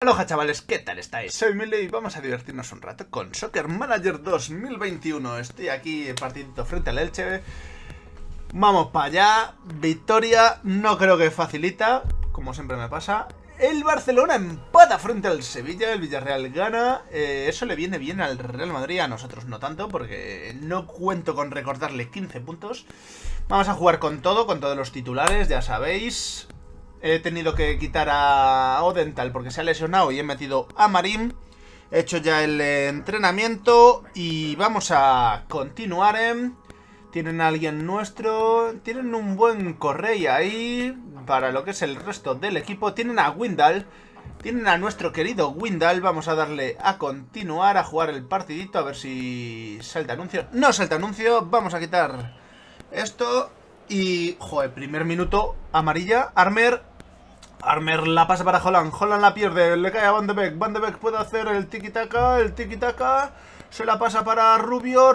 Aloha chavales, ¿qué tal estáis? Soy Mile y vamos a divertirnos un rato con Soccer Manager 2021. Estoy aquí en partidito frente al Elche. Vamos para allá. Victoria, no creo que facilita, como siempre me pasa. El Barcelona empata frente al Sevilla, el Villarreal gana. Eso le viene bien al Real Madrid, a nosotros no tanto, porque no cuento con recordarle 15 puntos. Vamos a jugar con todos los titulares, ya sabéis. He tenido que quitar a Odental porque se ha lesionado y he metido a Marín. He hecho ya el entrenamiento y vamos a continuar. Tienen a alguien nuestro. Tienen un buen Correa ahí para lo que es el resto del equipo. Tienen a Windal. Tienen a nuestro querido Windal. Vamos a darle a continuar, a jugar el partidito. A ver si salta anuncio. No salta anuncio. Vamos a quitar esto. Y, joder, primer minuto, amarilla, Armer la pasa para Haaland, Haaland la pierde, le cae a Van de Beek, Van de Beek puede hacer el tiki-taka, se la pasa para Rubio,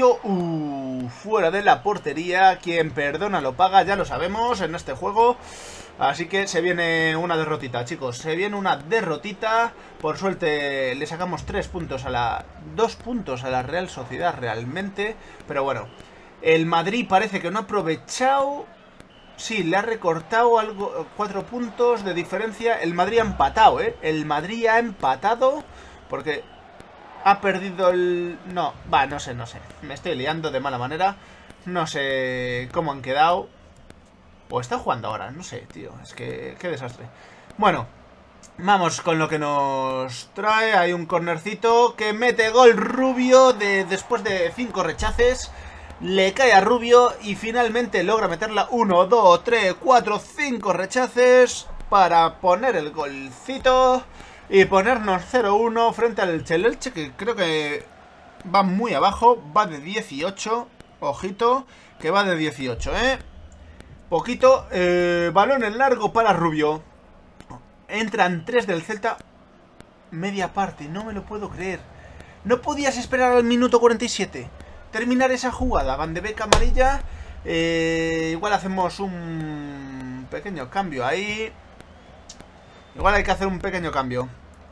fuera de la portería, quien perdona lo paga, ya lo sabemos en este juego. Así que se viene una derrotita, chicos, se viene una derrotita. Por suerte le sacamos 2 puntos a la Real Sociedad realmente, pero bueno. El Madrid parece que no ha aprovechado. Sí, le ha recortado algo, 4 puntos de diferencia. El Madrid ha empatado, el Madrid ha empatado porque ha perdido el... No sé. Me estoy liando de mala manera. No sé cómo han quedado. O está jugando ahora, no sé, tío. Es que qué desastre. Bueno, vamos con lo que nos trae. Hay un cornercito que mete gol Rubio después de 5 rechaces. Le cae a Rubio y finalmente logra meterla 1, 2, 3, 4, 5 rechaces para poner el golcito y ponernos 0-1 frente al Elche, que creo que va muy abajo, va de 18, ojito, que va de 18, poquito, balón en largo para Rubio, entran 3 del Celta, media parte, no me lo puedo creer, no podías esperar al minuto 47. Terminar esa jugada, Van de Beek amarilla. Igual hacemos un pequeño cambio ahí. Igual hay que hacer un pequeño cambio.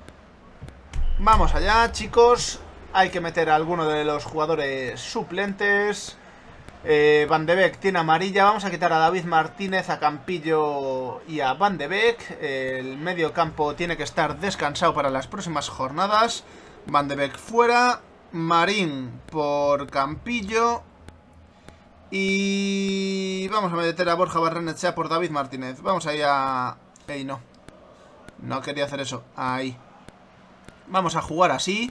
Vamos allá, chicos. Hay que meter a alguno de los jugadores suplentes. Van de Beek tiene amarilla. Vamos a quitar a David Martínez, a Campillo y a Van de Beek. El medio campo tiene que estar descansado para las próximas jornadas. Van de Beek fuera. Marín por Campillo. Y vamos a meter a Borja Barrenechea por David Martínez. Vamos ahí a... Ey, no. No quería hacer eso. Ahí. Vamos a jugar así.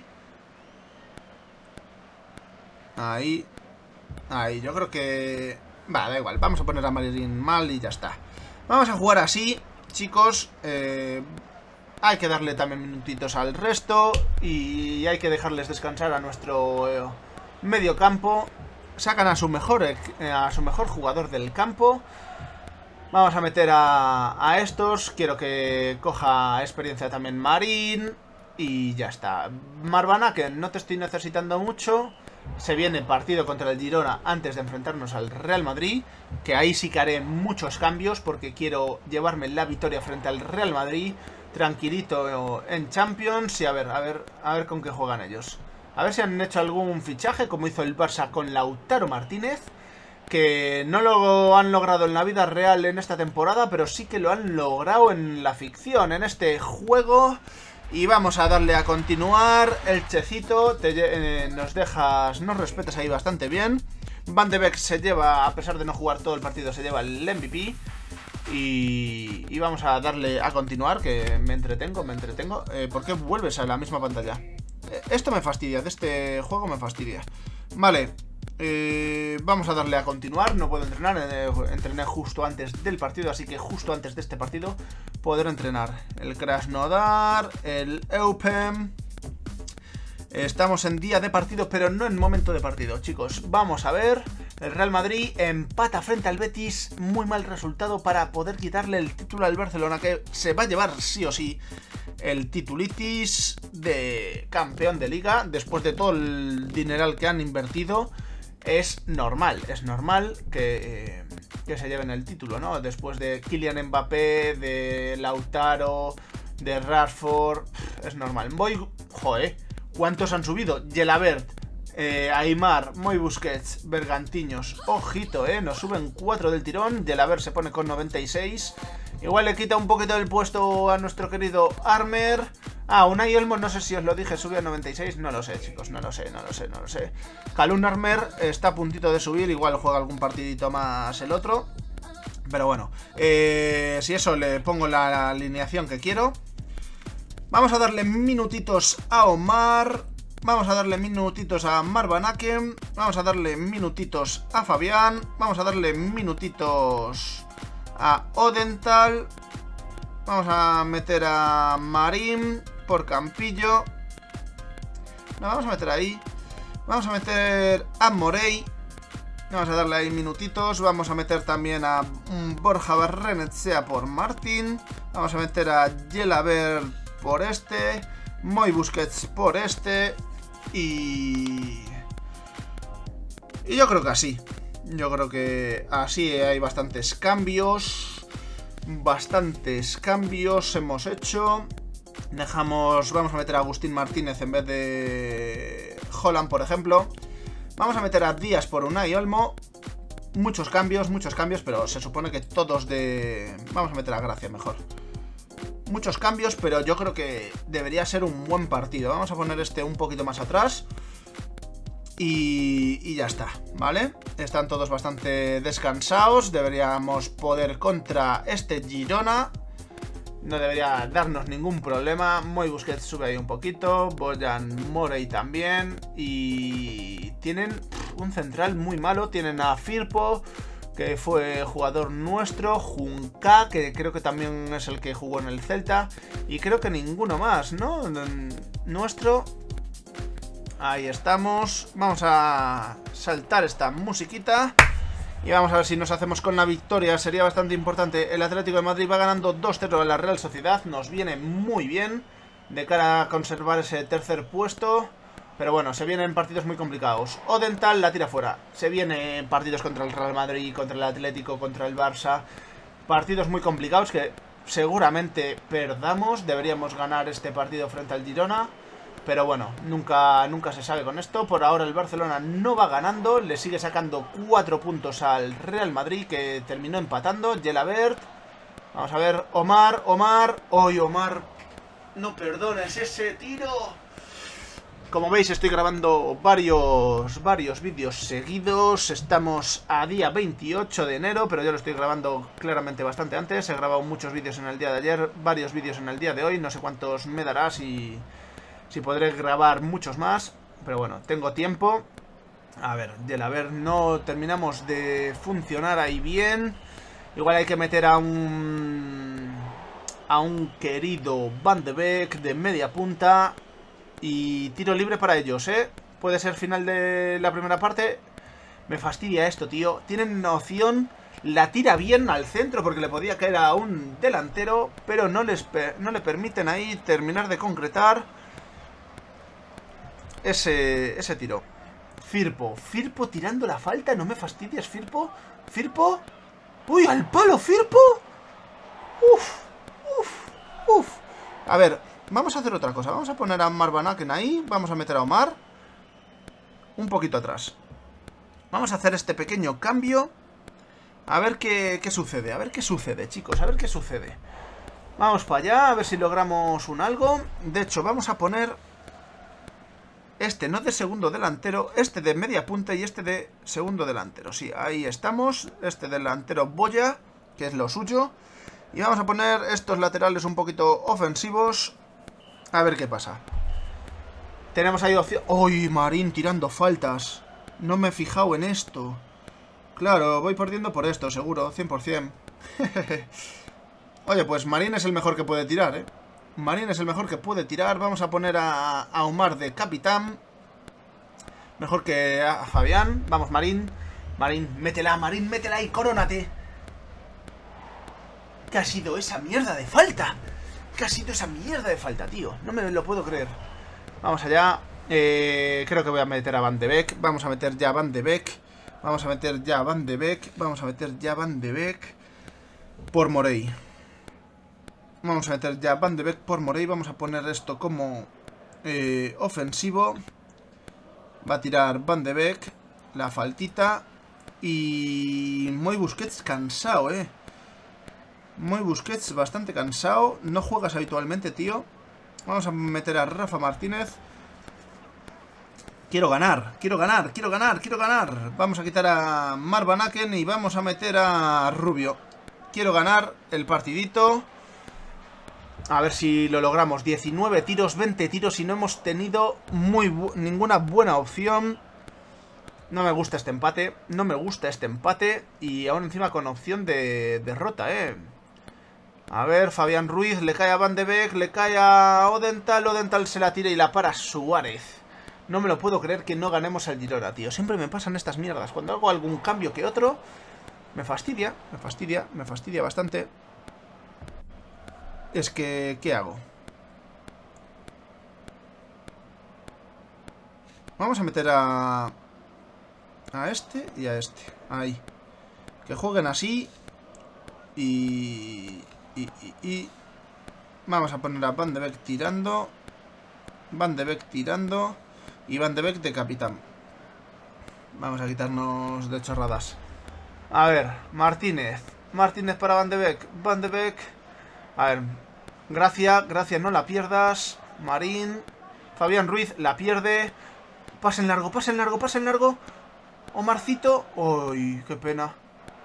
Ahí. Ahí, yo creo que... Va, da igual. Vamos a poner a Marín mal y ya está. Vamos a jugar así, chicos. Hay que darle también minutitos al resto y hay que dejarles descansar a nuestro medio campo. Sacan a su mejor jugador del campo. Vamos a meter a estos. Quiero que coja experiencia también Marín. Y ya está. Marvana, que no te estoy necesitando mucho. Se viene el partido contra el Girona antes de enfrentarnos al Real Madrid, que ahí sí que haré muchos cambios porque quiero llevarme la victoria frente al Real Madrid tranquilito en Champions. Y a ver con qué juegan ellos. A ver si han hecho algún fichaje como hizo el Barça con Lautaro Martínez, que no lo han logrado en la vida real en esta temporada, pero sí que lo han logrado en la ficción, en este juego. Y vamos a darle a continuar. El Checito, nos respetas ahí bastante bien. Van de Beek se lleva, a pesar de no jugar todo el partido, se lleva el MVP. Y vamos a darle a continuar, que me entretengo. ¿Por qué vuelves a la misma pantalla? Esto me fastidia, de este juego me fastidia. Vale, vamos a darle a continuar. No puedo entrenar, entrené justo antes del partido, así que justo antes de este partido poder entrenar. El Krasnodar, el Eupen. Estamos en día de partido, pero no en momento de partido, chicos. Vamos a ver. El Real Madrid empata frente al Betis. Muy mal resultado para poder quitarle el título al Barcelona, que se va a llevar sí o sí el titulitis de campeón de liga. Después de todo el dineral que han invertido, es normal que se lleven el título, ¿no? Después de Kylian Mbappé, de Lautaro, de Rashford. Es normal. Voy... Joder, ¿cuántos han subido? Gelabert, Aimar, Moi Busquets, Bergantiños. Ojito, nos suben 4 del tirón. Gelabert se pone con 96. Igual le quita un poquito el puesto a nuestro querido Armer. Unai Olmo, no sé si os lo dije, sube a 96. No lo sé, chicos, no lo sé. Kalun Armer está a puntito de subir. Igual juega algún partidito más el otro. Pero bueno, si eso, le pongo la alineación que quiero. Vamos a darle minutitos a Omar. Vamos a darle minutitos a Marwan Hakem. Vamos a darle minutitos a Fabián. Vamos a darle minutitos a Odental. Vamos a meter a Marín por Campillo. No, vamos a meter ahí. Vamos a meter a Morey. Vamos a darle ahí minutitos. Vamos a meter también a Borja Barrenechea por Martín. Vamos a meter a Gelabert por este. Moi Busquets por este. Y yo creo que así. Yo creo que así hay bastantes cambios. Bastantes cambios hemos hecho. Vamos a meter a Agustín Martínez en vez de Haaland, por ejemplo. Vamos a meter a Díaz por Unai Olmo. Muchos cambios, pero se supone que todos de... Vamos a meter a Gracia mejor. Muchos cambios, pero yo creo que debería ser un buen partido. Vamos a poner este un poquito más atrás. Y ya está, ¿vale? Están todos bastante descansados. Deberíamos poder contra este Girona. No debería darnos ningún problema. Moi Busquets sube ahí un poquito. Bojan Morey también. Y tienen un central muy malo. Tienen a Firpo, que fue jugador nuestro. Junca, que creo que también es el que jugó en el Celta. Y creo que ninguno más, ¿no? Nuestro. Ahí estamos. Vamos a saltar esta musiquita. Y vamos a ver si nos hacemos con la victoria. Sería bastante importante. El Atlético de Madrid va ganando 2-0 a la Real Sociedad. Nos viene muy bien de cara a conservar ese tercer puesto. Pero bueno, se vienen partidos muy complicados. Odental la tira fuera. Se vienen partidos contra el Real Madrid, contra el Atlético, contra el Barça. Partidos muy complicados que seguramente perdamos. Deberíamos ganar este partido frente al Girona. Pero bueno, nunca se sabe con esto. Por ahora el Barcelona no va ganando. Le sigue sacando 4 puntos al Real Madrid, que terminó empatando. Gelabert. Vamos a ver, Omar. ¡Ay, Omar! No perdones ese tiro. Como veis, estoy grabando varios vídeos seguidos. Estamos a día 28 de enero, pero yo lo estoy grabando claramente bastante antes. He grabado muchos vídeos en el día de ayer, varios vídeos en el día de hoy. No sé cuántos me dará, si podré grabar muchos más. Pero bueno, tengo tiempo. A ver, Gelabert no terminamos de funcionar ahí bien. Igual hay que meter a un querido Van de Beek de media punta. Y tiro libre para ellos, Puede ser final de la primera parte. Me fastidia esto, tío. Tienen una opción. La tira bien al centro porque le podía caer a un delantero, pero no le permiten ahí terminar de concretar ese tiro. Firpo tirando la falta. No me fastidies, Firpo. ¡Uy, al palo, Firpo! Uf. A ver, vamos a hacer otra cosa. Vamos a poner a Marwan Hakem ahí. Vamos a meter a Omar un poquito atrás. Vamos a hacer este pequeño cambio. A ver qué sucede. A ver qué sucede, chicos. A ver qué sucede. Vamos para allá. A ver si logramos un algo. De hecho, vamos a poner este no de segundo delantero, este de media punta y este de segundo delantero. Sí, ahí estamos. Este delantero Boya, que es lo suyo. Y vamos a poner estos laterales un poquito ofensivos. A ver qué pasa. Tenemos ahí opción... ¡Uy, Marín tirando faltas! No me he fijado en esto. Claro, voy perdiendo por esto, seguro, 100%. Oye, pues Marín es el mejor que puede tirar, Marín es el mejor que puede tirar. Vamos a poner a Omar de capitán. Mejor que a Fabián. Vamos, Marín. Marín, métela y corónate. ¿Qué ha sido esa mierda de falta? ¿Qué ha sido esa mierda de falta, tío? No me lo puedo creer. Vamos allá. Creo que voy a meter a Van de Beek. Vamos a meter ya a Van de Beek. Vamos a meter ya a Van de Beek. Vamos a meter ya a Van de Beek por Morey. Vamos a meter ya Van de Beek por Morey. Vamos a poner esto como ofensivo. Va a tirar Van de Beek. La faltita. Y Moi Busquets cansado, Moi Busquets bastante cansado. No juegas habitualmente, tío. Vamos a meter a Rafa Martínez. Quiero ganar, quiero ganar, quiero ganar, quiero ganar. Vamos a quitar a Marwan Aken y vamos a meter a Rubio. Quiero ganar el partidito. A ver si lo logramos. 19 tiros, 20 tiros y no hemos tenido ninguna buena opción. No me gusta este empate. No me gusta este empate. Y aún encima con opción de derrota, A ver, Fabián Ruiz, le cae a Van de Beek, le cae a Odental. Odental se la tira y la para Suárez. No me lo puedo creer que no ganemos al Girona, tío. Siempre me pasan estas mierdas. Cuando hago algún cambio que otro, me fastidia, me fastidia, me fastidia bastante. Es que, ¿qué hago? Vamos a meter a este y a este. Ahí. Que jueguen así. Y vamos a poner a Van de Beek tirando. Van de Beek tirando. Y Van de Beek de capitán. Vamos a quitarnos de chorradas. A ver, Martínez. Martínez para Van de Beek. Van de Beek. A ver, Gracia, no la pierdas. Marín. Fabián Ruiz la pierde. Pase en largo, pase en largo, pase en largo. Omarcito. Uy, qué pena.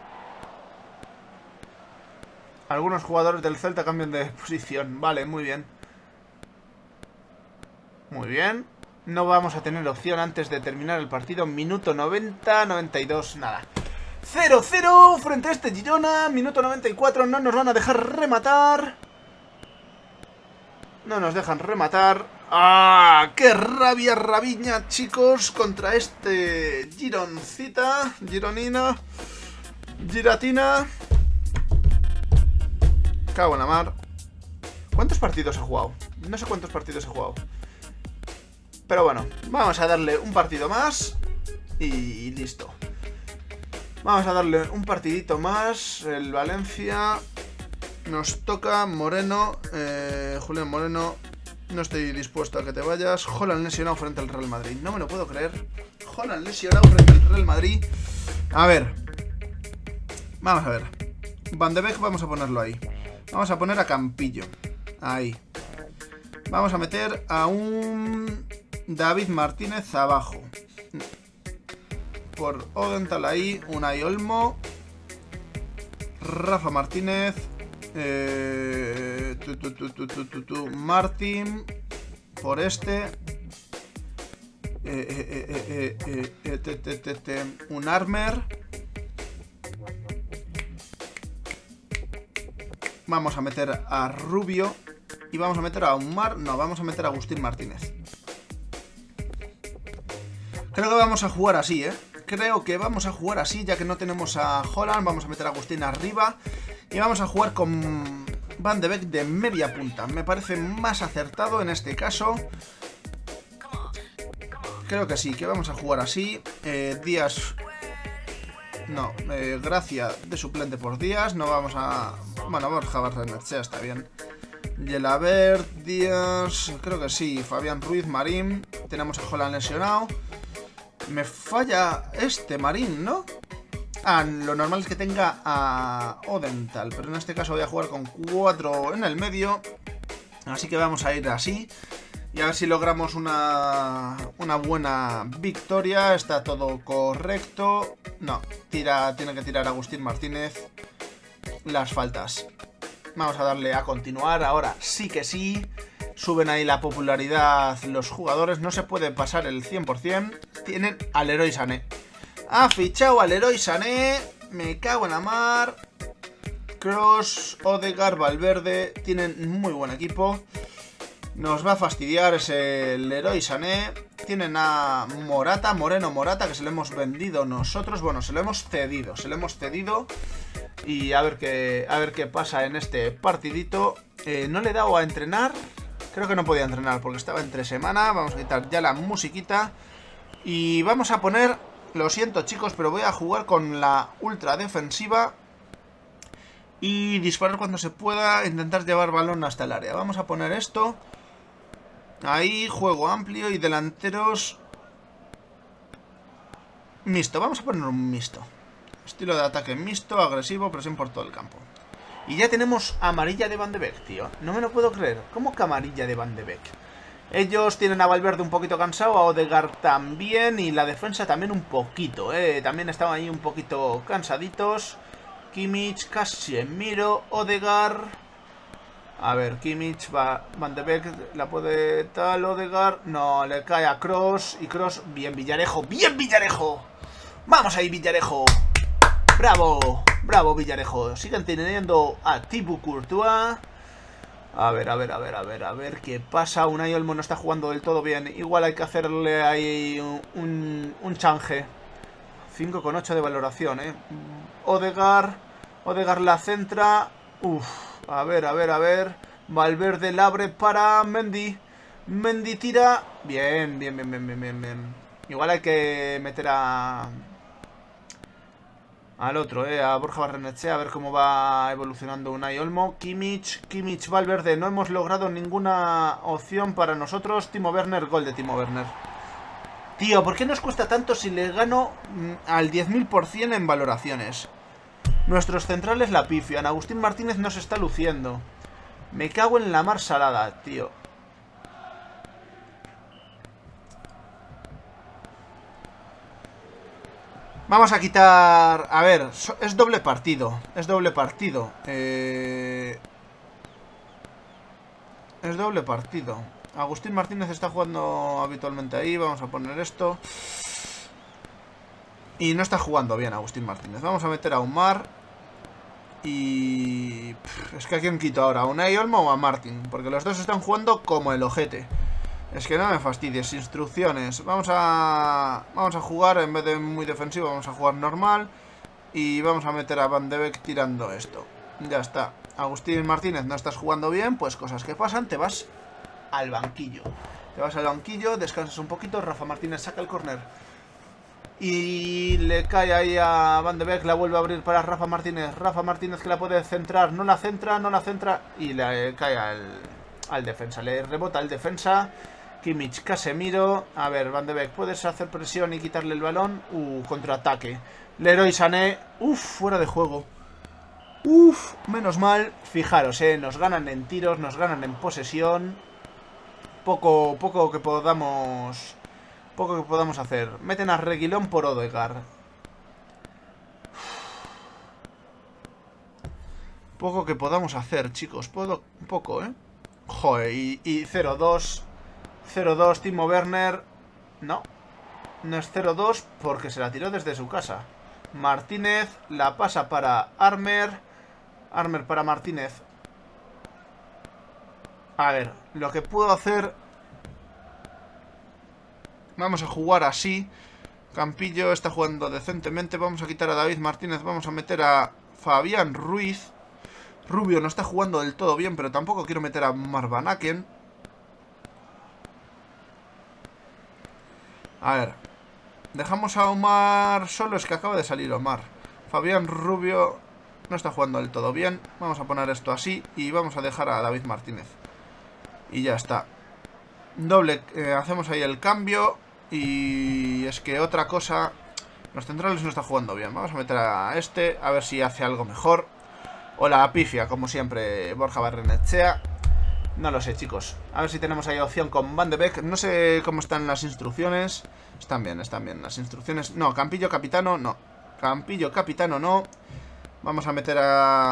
Algunos jugadores del Celta cambian de posición. Vale, muy bien. Muy bien. No vamos a tener opción antes de terminar el partido. Minuto 90, 92, nada. 0-0 frente a este Girona. Minuto 94, no nos van a dejar rematar. No nos dejan rematar. ¡Ah! ¡Qué rabia, rabiña, chicos! Contra este Gironcita. Gironina. Giratina. Cago en la mar. ¿Cuántos partidos he jugado? No sé cuántos partidos he jugado. Pero bueno, vamos a darle un partido más. Y listo. Vamos a darle un partidito más. El Valencia. Nos toca Moreno. Julián Moreno. No estoy dispuesto a que te vayas. Haaland lesionado frente al Real Madrid. No me lo puedo creer. Haaland lesionado frente al Real Madrid. A ver. Vamos a ver. Van de Beek vamos a ponerlo ahí. Vamos a poner a Campillo. Ahí. Vamos a meter a un David Martínez abajo. Por Odental ahí. Unai Olmo. Rafa Martínez. Martín. Por este. Un Armer. Vamos a meter a Rubio. Y vamos a meter a Umar. No, vamos a meter a Agustín Martínez. Creo que vamos a jugar así, Creo que vamos a jugar así, ya que no tenemos a Haaland. Vamos a meter a Agustín arriba. Y vamos a jugar con Van de Beek de media punta. Me parece más acertado en este caso. Creo que sí, que vamos a jugar así. Díaz... No, Gracia de suplente por Díaz. No vamos a... Bueno, Borja Barrenechea está bien. Gelabert, Díaz... Creo que sí, Fabián Ruiz, Marín. Tenemos a Haaland lesionado. Me falla este Marín, ¿no? Ah, lo normal es que tenga a Odental. Pero en este caso voy a jugar con 4 en el medio. Así que vamos a ir así. Y a ver si logramos una buena victoria. Está todo correcto. No, tiene que tirar Agustín Martínez las faltas. Vamos a darle a continuar. Ahora sí que sí. Suben ahí la popularidad los jugadores. No se puede pasar el 100%. Tienen al Leroy Sané. Ha fichado al Leroy Sané. Me cago en la mar. Kroos, Odegaard, Valverde. Tienen muy buen equipo. Nos va a fastidiar ese Leroy Sané. Tienen a Moreno Morata, que se lo hemos vendido nosotros. Bueno, se lo hemos cedido. Y a ver qué pasa en este partidito. No le he dado a entrenar. Creo que no podía entrenar porque estaba entre semana. Vamos a quitar ya la musiquita. Y vamos a poner... Lo siento, chicos, pero voy a jugar con la ultra defensiva. Y disparar cuando se pueda, intentar llevar balón hasta el área. Vamos a poner esto. Ahí, juego amplio y delanteros mixto. Vamos a poner un mixto. Estilo de ataque mixto, agresivo, presión por todo el campo. Y ya tenemos amarilla de Van de Beek, tío. No me lo puedo creer. ¿Cómo que amarilla de Van de Beek? Ellos tienen a Valverde un poquito cansado, a Odegaard también y la defensa también un poquito, También estaban ahí un poquito cansaditos. Kimmich, Casemiro, Odegaard. A ver, Kimmich, Van de Beek, la puede tal, Odegaard. No, le cae a Kroos y Kroos. Bien, Villarejo, bien, Villarejo. Vamos ahí, Villarejo. Bravo, bravo, Villarejo. Siguen teniendo a Thibaut Courtois. A ver qué pasa. Unai Olmo no está jugando del todo bien. Igual hay que hacerle ahí un change. 5,8 de valoración, Odegaard la centra. Uf, a ver. Valverde la abre para Mendy. Mendy tira. Bien. Igual hay que meter al otro, a Borja Barrenechea, a ver cómo va evolucionando Unai Olmo. Kimmich, Valverde. No hemos logrado ninguna opción para nosotros. Timo Werner, gol de Timo Werner. Tío, ¿por qué nos cuesta tanto si le gano al 10.000% en valoraciones? Nuestros centrales la pifian. Agustín Martínez no se está luciendo. Me cago en la mar salada, tío. Vamos a quitar... A ver, es doble partido. Es doble partido. Agustín Martínez está jugando habitualmente ahí. Vamos a poner esto. Y no está jugando bien Agustín Martínez. Vamos a meter a Umar. Y... es que ¿a quién quito ahora? ¿A Unai Olmo o a Martín? Porque los dos están jugando como el ojete. Es que no me fastidies. Instrucciones. Vamos a jugar, en vez de muy defensivo, vamos a jugar normal. Y vamos a meter a Van de Beek tirando esto. Ya está. Agustín Martínez, no estás jugando bien. Pues cosas que pasan, te vas al banquillo. Descansas un poquito. Rafa Martínez saca el córner. Y le cae ahí a Van de Beek. La vuelve a abrir para Rafa Martínez. Rafa Martínez que la puede centrar. No la centra. Y le cae al defensa. Le rebota al defensa. Kimmich, Casemiro. A ver, Van de Beek, ¿puedes hacer presión y quitarle el balón? Contraataque. Leroy Sané. Fuera de juego. Menos mal. Fijaros, nos ganan en tiros, nos ganan en posesión. Poco que podamos hacer. Meten a Reguilón por Odegaard. Poco que podamos hacer, chicos. Poco, Joder, y 0-2. 0-2, Timo Werner. No es 0-2 porque se la tiró desde su casa. Martínez la pasa para Armer. Armer para Martínez. A ver, lo que puedo hacer... Vamos a jugar así. Campillo está jugando decentemente. Vamos a quitar a David Martínez. Vamos a meter a Fabián Ruiz. Rubio no está jugando del todo bien, pero tampoco quiero meter a Marvanaken. A ver. Dejamos a Omar solo, es que acaba de salir Omar. Fabián Rubio no está jugando del todo bien. Vamos a poner esto así y vamos a dejar a David Martínez. Y ya está. Doble, hacemos ahí el cambio. Y es que otra cosa... Los centrales no está jugando bien. Vamos a meter a este, a ver si hace algo mejor. O la pifia, como siempre, Borja Barrenechea. No lo sé, chicos. A ver si tenemos ahí opción con Van de Beek. No sé cómo están las instrucciones. Están bien las instrucciones. No, Campillo capitano, no. Campillo capitano, no. Vamos a meter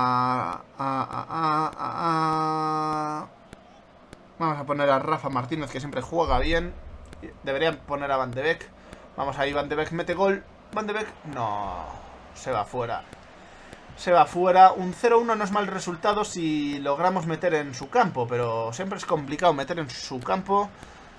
Vamos a poner a Rafa Martínez, que siempre juega bien. Deberían poner a Van de Beek. Vamos ahí, Van de Beek mete gol. Van de Beek, no. Se va fuera. Se va fuera. Un 0-1 no es mal resultado si logramos meter en su campo, pero siempre es complicado meter en su campo.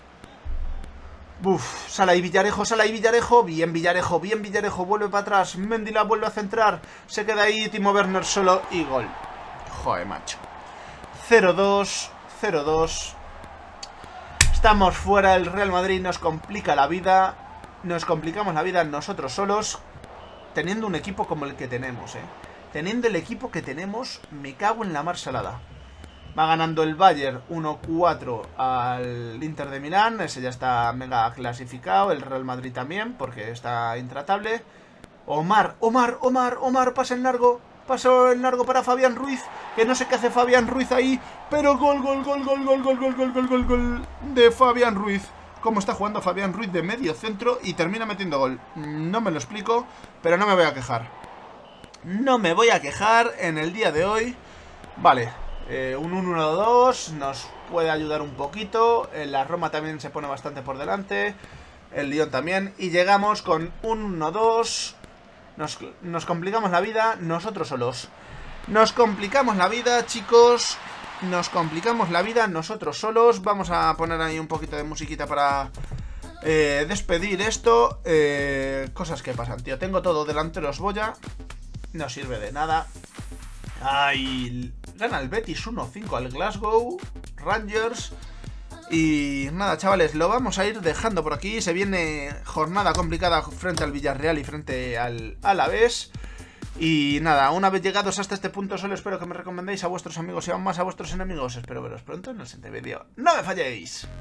Sala y Villarejo, bien Villarejo, vuelve para atrás. Mendy la vuelve a centrar. Se queda ahí Timo Werner solo y gol. Joder, macho. 0-2, 0-2. Estamos fuera, el Real Madrid nos complica la vida. Nos complicamos la vida nosotros solos, teniendo un equipo como el que tenemos, Teniendo el equipo que tenemos, me cago en la mar salada. Va ganando el Bayern 1-4 al Inter de Milán. Ese ya está mega clasificado. El Real Madrid también, porque está intratable. Omar, pasa el largo. Pasó el largo para Fabián Ruiz. Que no sé qué hace Fabián Ruiz ahí. Pero gol de Fabián Ruiz. Cómo está jugando Fabián Ruiz de medio centro y termina metiendo gol. No me lo explico, pero no me voy a quejar. No me voy a quejar en el día de hoy. Vale, un 1-2 nos puede ayudar un poquito. La Roma también se pone bastante por delante. El Lyon también. Y llegamos con un 1-2. Nos complicamos la vida nosotros solos. Nos complicamos la vida, chicos. Nos complicamos la vida nosotros solos. Vamos a poner ahí un poquito de musiquita para despedir esto. Cosas que pasan, tío. Tengo todo delanteros Boya. No sirve de nada. Ay, gana el Betis 1-5 al Glasgow Rangers. Y nada, chavales, lo vamos a ir dejando por aquí. Se viene jornada complicada frente al Villarreal y frente al Alavés. Y nada, una vez llegados hasta este punto, solo espero que me recomendéis a vuestros amigos y aún más a vuestros enemigos. Espero veros pronto en el siguiente vídeo. ¡No me falléis!